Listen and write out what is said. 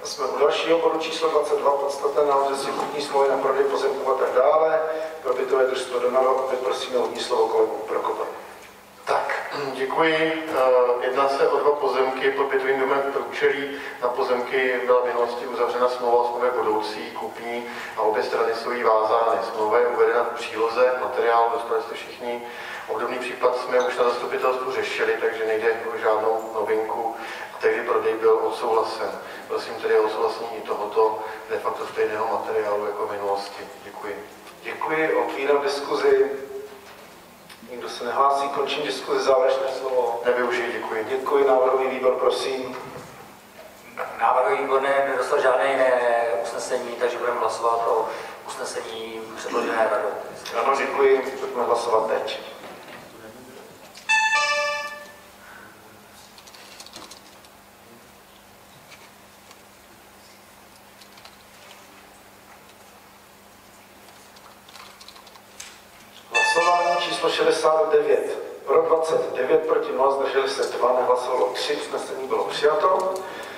Jsme u dalšího bodu číslo 22, podstatné náležitosti kupní smlouvy na prodej pozemků a tak dále. Pro bytové družstvo Donalo, prosíme hodní slovo kolegu Prokopa. Tak, děkuji. Jedná se o 2 pozemky pod bytovým domem Průčelí. Na pozemky byla v minulosti uzavřena smlouva o smlouvě budoucí, kupní a obě strany jsou jí vázány. Smlouva je uvedena v příloze, materiál, dostali jste všichni. Obdobný případ jsme už na zastupitelstvu řešili, takže nejde o žádnou novinku. A tehdy prodej byl odsouhlasen. Prosím tedy o odsouhlasení i tohoto de facto stejného materiálu jako v minulosti. Děkuji. Děkuji, otvírám diskuzi. Nikdo se nehlásí, končím diskuzi, závěrečné slovo. Nevyužiji, děkuji. Děkuji, návrhový výbor, prosím. Návrhový výbor nedostal žádné jiné usnesení, takže budeme hlasovat o usnesení předložené radou. Ano, děkuji, budeme hlasovat teď. Číslo 69, pro 29, proti 0, zdrželi se 2, nehlasovalo 3, usnesení bylo přijato.